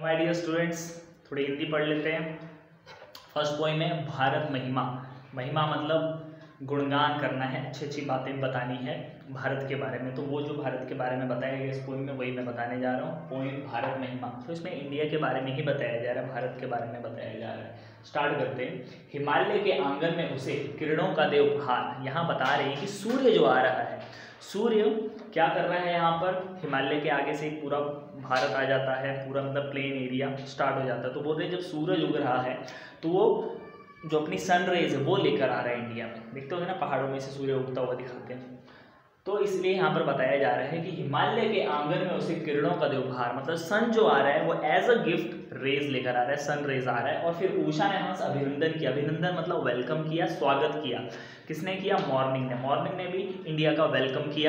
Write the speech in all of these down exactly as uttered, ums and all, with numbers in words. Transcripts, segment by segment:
My dear students, थोड़ी हिंदी पढ़ लेते हैं। फर्स्ट पोइम है भारत महिमा। महिमा मतलब गुणगान करना है, अच्छी अच्छी बातें बतानी है भारत के बारे में। तो वो जो भारत के बारे में बताया गया इस पोइम में वही मैं बताने जा रहा हूँ। पोइम भारत महिमा। तो इसमें इंडिया के बारे में ही बताया जा रहा है, भारत के बारे में बताया जा रहा है। स्टार्ट करते हैं। हिमालय के आंगन में उसे किरणों का दे उपहार। यहाँ बता रहे हैं कि सूर्य जो आ रहा है, सूर्य क्या कर रहा है यहाँ पर, हिमालय के आगे से पूरा भारत आ जाता है, पूरा मतलब प्लेन एरिया स्टार्ट हो जाता है। तो बोल रहे हैं जब सूरज उग रहा है तो वो जो अपनी सनरेज है वो लेकर आ रहा है इंडिया में। देखते हो ना पहाड़ों में से सूर्य उगता हुआ दिखाते हैं। तो इसलिए यहाँ पर बताया जा रहा है कि हिमालय के आंगन में उसे किरणों का दे उपहार, मतलब सन जो आ रहा है वो एज अ गिफ्ट रेज लेकर आ रहा है, सन रेज आ रहा है। और फिर उषा ने हमसे अभिनंदन किया। अभिनंदन मतलब वेलकम किया, स्वागत किया। किसने किया? मॉर्निंग ने। मॉर्निंग ने भी इंडिया का वेलकम किया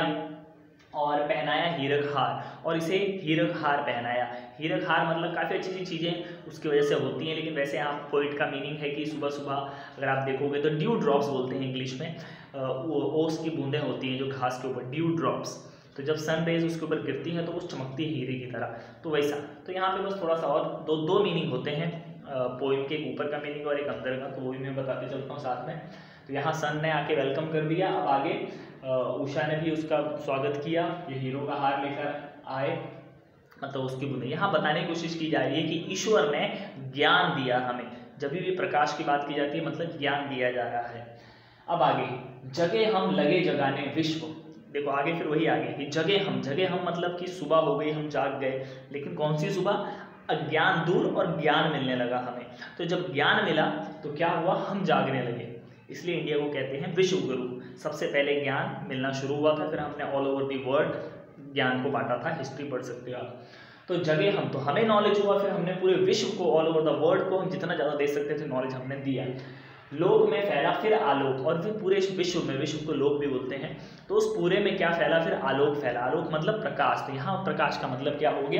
और पहनाया हीरक हार, और इसे हीरक हार पहनाया। हीरक हार मतलब काफ़ी अच्छी अच्छी चीज़ें उसकी वजह से होती हैं, लेकिन वैसे आप पोइट का मीनिंग है कि सुबह सुबह अगर आप देखोगे तो ड्यू ड्रॉप्स बोलते हैं इंग्लिश में। वो ओस की बूंदें होती हैं जो घास के ऊपर, ड्यू ड्रॉप्स। तो जब सन रेज उसके ऊपर गिरती हैं तो वो चमकती है हीरे की तरह, तो वैसा। तो यहाँ पे बस थोड़ा सा और दो दो मीनिंग होते हैं पोइम के, एक ऊपर का मीनिंग और एक अंदर का, तो वो भी मैं बताते चलता हूँ साथ में। तो यहाँ सन ने आके वेलकम कर दिया। अब आगे उषा ने भी उसका स्वागत किया, ये हीरो का हार लेकर आए, मतलब उसकी बुंदे। यहाँ बताने की कोशिश की जा रही है कि ईश्वर ने ज्ञान दिया हमें। जब भी प्रकाश की बात की जाती है मतलब ज्ञान दिया जा रहा है। अब आगे जगे हम लगे जगाने विश्व। देखो आगे फिर वही आगे कि जगे हम, जगे हम मतलब कि सुबह हो गई, हम जाग गए। लेकिन कौन सी सुबह? अज्ञान दूर और ज्ञान मिलने लगा हमें। तो जब ज्ञान मिला तो क्या हुआ? हम जागने लगे। इसलिए इंडिया को कहते हैं विश्व गुरु। सबसे पहले ज्ञान मिलना शुरू हुआ था, फिर हमने ऑल ओवर दी वर्ल्ड ज्ञान को बांटा था। हिस्ट्री पढ़ सकते हो आप। तो जगह हम, तो हमें नॉलेज हुआ, फिर हमने पूरे विश्व को, ऑल ओवर द वर्ल्ड को हम जितना ज़्यादा दे सकते थे नॉलेज हमने दिया। लोक में फैला फिर आलोक, और फिर पूरे विश्व में, विश्व को लोक भी बोलते हैं, तो उस पूरे में क्या फैला? फिर आलोक फैला। आलोक मतलब प्रकाश। तो यहाँ प्रकाश का मतलब क्या हो गया?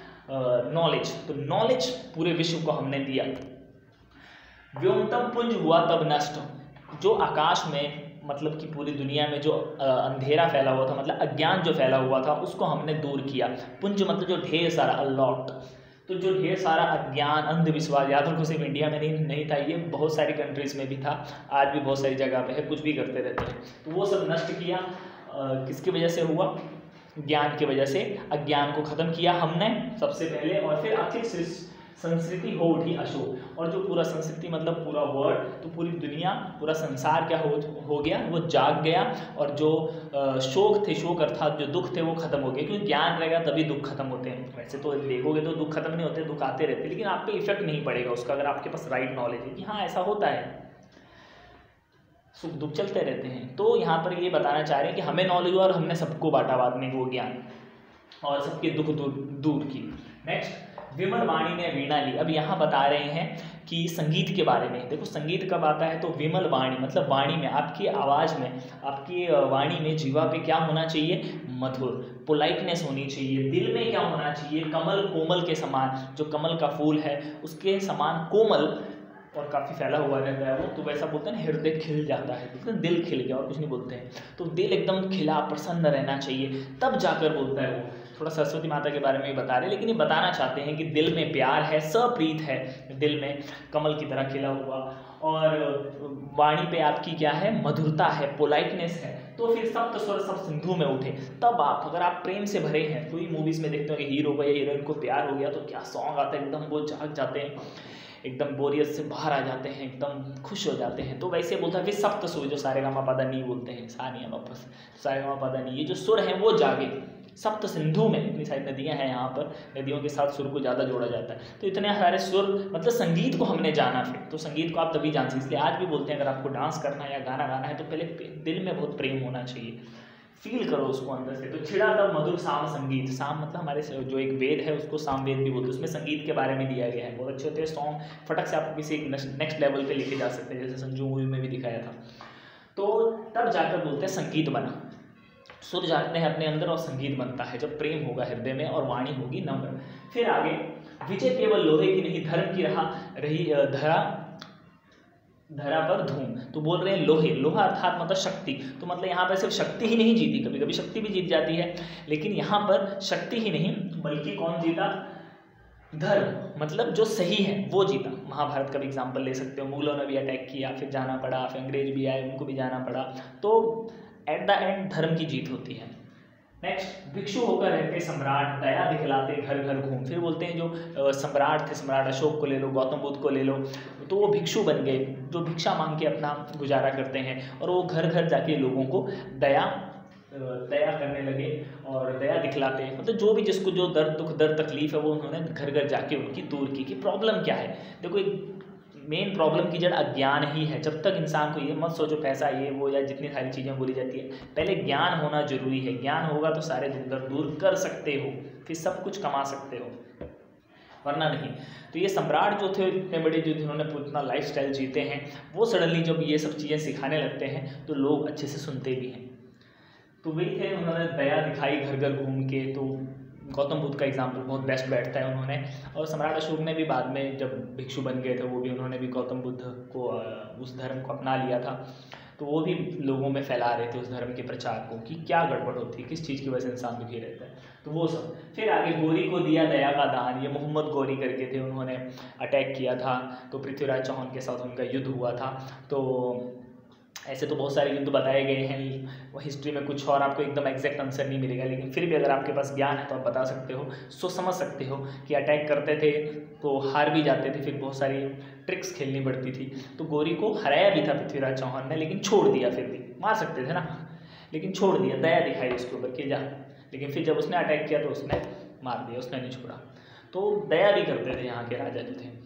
नॉलेज। तो नॉलेज पूरे विश्व को हमने दिया। व्योमतम पुंज हुआ तब नष्ट। जो आकाश में मतलब कि पूरी दुनिया में जो अंधेरा फैला हुआ था, मतलब अज्ञान जो फैला हुआ था, उसको हमने दूर किया। पुंज मतलब जो ढेर सारा, अलॉट। तो जो ढेर सारा अज्ञान, अंधविश्वास, याद रखो सिर्फ इंडिया में नहीं नहीं था ये, बहुत सारी कंट्रीज में भी था, आज भी बहुत सारी जगह पे है, कुछ भी करते रहते हैं। तो वो सब नष्ट किया। किसकी वजह से हुआ? ज्ञान की वजह से। अज्ञान को खत्म किया हमने सबसे पहले, और फिर आखिर संस्कृति हो उठी अशोक। और जो पूरा संस्कृति मतलब पूरा वर्ल्ड, तो पूरी दुनिया, पूरा संसार क्या हो हो गया? वो जाग गया। और जो शोक थे, शोक अर्थात जो दुख थे वो खत्म हो गए, क्योंकि ज्ञान रहेगा तभी दुख खत्म होते हैं। वैसे तो देखोगे तो दुख खत्म नहीं होते, दुख आते रहते, लेकिन आप पे इफेक्ट नहीं पड़ेगा उसका, अगर आपके पास राइट नॉलेज है कि हाँ ऐसा होता है, सुख दुख चलते रहते हैं। तो यहाँ पर ये बताना चाह रहे हैं कि हमें नॉलेज हुआ और हमने सबको बांटा बाद में वो ज्ञान, और सबके दुख दूर दूर की। नेक्स्ट, विमल वाणी ने वीणा ली। अब यहाँ बता रहे हैं कि संगीत के बारे में। देखो संगीत कब आता है? तो विमल वाणी मतलब वाणी में, आपकी आवाज़ में, आपकी वाणी में, जीवा पे क्या होना चाहिए? मधुर, पोलाइटनेस होनी चाहिए। दिल में क्या होना चाहिए? कमल, कोमल के समान। जो कमल का फूल है उसके समान कोमल और काफ़ी फैला हुआ रहता है वो, तो वैसा बोलते हैं ना, हृदय खिल जाता है, तो दिल खिल गया, और कुछ नहीं बोलते हैं। तो दिल एकदम खिला, प्रसन्न रहना चाहिए, तब जाकर बोलता है वो। थोड़ा सरस्वती माता के बारे में भी बता रहे हैं, लेकिन ये बताना चाहते हैं कि दिल में प्यार है, सप्रीत है दिल में, कमल की तरह खिला हुआ। और वाणी पे आपकी क्या है? मधुरता है, पोलाइटनेस है। तो फिर सप्त स्वर सब सिंधु में उठे। तब आप, अगर आप प्रेम से भरे हैं, कोई मूवीज़ में देखते हो कि हीरो को या हीरोइन को प्यार हो गया तो क्या सॉन्ग आता है, एकदम वो जाग जाते हैं, एकदम बोरियत से बाहर आ जाते हैं, एकदम खुश हो जाते हैं। तो वैसे बोलता है फिर सप्त सुर, जो सारे गामा पादा नी बोलते हैं, सानिया वापस सारे गामा पादा नी, ये जो सुर हैं वो जागे। सप्त सिंधु में, इतनी सारी नदियां हैं यहाँ पर, नदियों के साथ सुर को ज़्यादा जोड़ा जाता है। तो इतने सारे सुर, मतलब संगीत को हमने जाना। फिर तो संगीत को आप तभी जान सकते। इसलिए आज भी बोलते हैं अगर आपको डांस करना है या गाना गाना है तो पहले दिल में बहुत प्रेम होना चाहिए, फील करो उसको अंदर से। तो छिड़ा तब मधुर साम संगीत। साम मतलब हमारे जो एक वेद है उसको साम वेद भी बोलते हैं, उसमें संगीत के बारे में दिया गया है। बहुत अच्छे होते हैं सॉन्ग, फटक से आपको किसी एक नेक्स्ट लेवल पे लेके जा सकते हैं, जैसे संजू मूवी में भी दिखाया था। तो तब जाकर बोलते हैं संगीत बना। सुर जाते हैं अपने अंदर और संगीत बनता है जब प्रेम होगा हृदय में और वाणी होगी नम्र। फिर आगे, विजय केवल लोहे की नहीं, धर्म की रहा रही धरा धरा पर धूम। तो बोल रहे हैं लोहे, लोहा अर्थात मतलब शक्ति। तो मतलब यहाँ पर सिर्फ शक्ति ही नहीं जीती, कभी कभी शक्ति भी जीत जाती है, लेकिन यहाँ पर शक्ति ही नहीं बल्कि कौन जीता? धर्म मतलब जो सही है वो जीता। महाभारत का भी एग्जाम्पल ले सकते हो, मुगलों ने भी अटैक किया, फिर जाना पड़ा, फिर अंग्रेज भी आए, उनको भी जाना पड़ा, तो एट द एंड धर्म की जीत होती है। नेक्स्ट, भिक्षु होकर रहते सम्राट, दया दिखलाते घर घर घूम। फिर बोलते हैं जो सम्राट थे, सम्राट अशोक को ले लो, गौतम बुद्ध को ले लो, तो वो भिक्षु बन गए जो भिक्षा मांग के अपना गुजारा करते हैं, और वो घर घर जाके लोगों को दया दया करने लगे और दया दिखलाते हैं। मतलब जो भी जिसको जो दर्द दुख दर्द तकलीफ है वो उन्होंने घर घर जाके उनकी दूर की। कि प्रॉब्लम क्या है, देखो एक मेन प्रॉब्लम की जड़ अज्ञान ही है। जब तक इंसान को ये मत सोचो पैसा ये वो या जितनी सारी चीज़ें बोली जाती है, पहले ज्ञान होना जरूरी है। ज्ञान होगा तो सारे दुख दर्द दूर कर सकते हो, फिर सब कुछ कमा सकते हो, वरना नहीं। तो ये सम्राट जो थे इतने बड़े जो जिन्होंने इतना लाइफ स्टाइल जीते हैं, वो सडनली जब ये सब चीज़ें सिखाने लगते हैं तो लोग अच्छे से सुनते भी हैं। तो वही थे, उन्होंने दया दिखाई घर घर घूम के। तो गौतम बुद्ध का एग्जाम्पल बहुत बेस्ट बैठता है उन्होंने। और सम्राट अशोक ने भी बाद में जब भिक्षु बन गए थे, वो भी उन्होंने भी गौतम बुद्ध को उस धर्म को अपना लिया था। तो वो भी लोगों में फैला रहे थे उस धर्म के प्रचार को कि क्या गड़बड़ होती है, किस चीज़ की वजह से इंसान दुखी रहता है, तो वो सब। फिर आगे गोरी को दिया दया का दान, ये मोहम्मद गोरी करके थे, उन्होंने अटैक किया था, तो पृथ्वीराज चौहान के साथ उनका युद्ध हुआ था। तो ऐसे तो बहुत सारे युद्ध बताए गए हैं वो हिस्ट्री में, कुछ और आपको एकदम एग्जैक्ट आंसर नहीं मिलेगा, लेकिन फिर भी अगर आपके पास ज्ञान है तो आप बता सकते हो, सोच समझ सकते हो कि अटैक करते थे तो हार भी जाते थे, फिर बहुत सारी ट्रिक्स खेलनी पड़ती थी। तो गोरी को हराया भी था पृथ्वीराज चौहान ने, लेकिन छोड़ दिया, फिर भी मार सकते थे ना, लेकिन छोड़ दिया, दया दिखाई उसके ऊपर कि जा। लेकिन फिर जब उसने अटैक किया तो उसने मार दिया, उसने नहीं छोड़ा। तो दया भी करते थे यहाँ के राजा जो थे।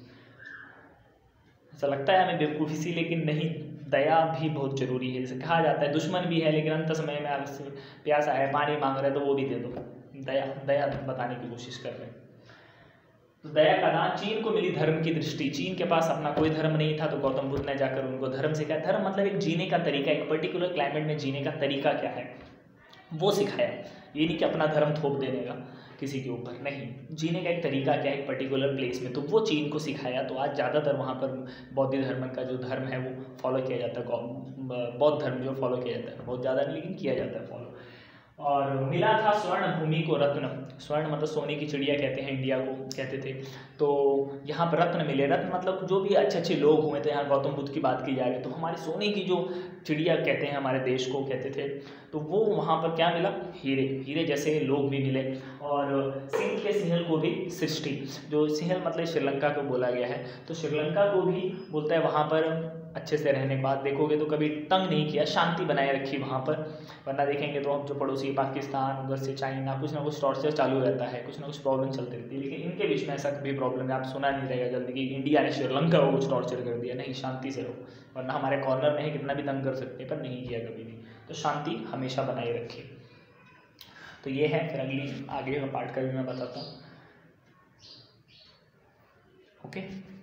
ऐसा लगता है हमें बेवकूफ़ी सी, लेकिन नहीं, दया भी बहुत ज़रूरी है। जैसे कहा जाता है दुश्मन भी है लेकिन अंत समय में आपसे प्यासा है, पानी मांग रहे तो वो भी दे दो। दया दया बताने की कोशिश कर रहे हैं। तो दया का दान, चीन को मिली धर्म की दृष्टि। चीन के पास अपना कोई धर्म नहीं था, तो गौतम बुद्ध ने जाकर उनको धर्म सिखाया। धर्म मतलब एक जीने का तरीका, एक पर्टिकुलर क्लाइमेट में जीने का तरीका क्या है वो सिखाया। ये नहीं कि अपना धर्म थोप देने का किसी के ऊपर, नहीं, जीने का एक तरीका क्या है एक पर्टिकुलर प्लेस में, तो वो चीन को सिखाया। तो आज ज़्यादातर वहाँ पर बौद्ध धर्म का जो धर्म है वो फॉलो किया जाता है, बौद्ध धर्म जो फॉलो किया जाता है, बहुत ज़्यादा नहीं लेकिन किया जाता है फॉलो। और मिला था स्वर्ण भूमि को रत्न, स्वर्ण मतलब सोने की चिड़िया कहते हैं, इंडिया को कहते थे। तो यहाँ पर रत्न मिले, रत्न मतलब जो भी अच्छे अच्छे लोग हुए थे। यहाँ गौतम बुद्ध की बात की जा रही है तो हमारे सोने की जो चिड़िया कहते हैं हमारे देश को कहते थे, तो वो वहाँ पर क्या मिला, हीरे, हीरे जैसे लोग भी मिले। और सिंह के सिंहल को भी सृष्टि, जो सिंहल मतलब श्रीलंका को बोला गया है, तो श्रीलंका को भी बोलता है वहाँ पर अच्छे से रहने के बाद देखोगे तो कभी तंग नहीं किया, शांति बनाए रखी वहाँ पर। वरना देखेंगे तो हम जो पड़ोसी पाकिस्तान, उधर से चाइना, कुछ ना कुछ टॉर्चर चालू रहता है, कुछ ना कुछ प्रॉब्लम चलती रहती है। लेकिन इनके बीच में ऐसा कभी प्रॉब्लम है, आप सुना नहीं रहेगा जल्दी कि इंडिया ने श्रीलंका को कुछ टॉर्चर कर दिया, नहीं, शांति से रहो। वरना हमारे कॉर्नर में है, कितना भी तंग कर सकते हैं, पर नहीं किया कभी भी। तो शांति हमेशा बनाए रखे। तो ये है, फिर अगली आगे का पार्ट का भी मैं बताता हूँ। ओके।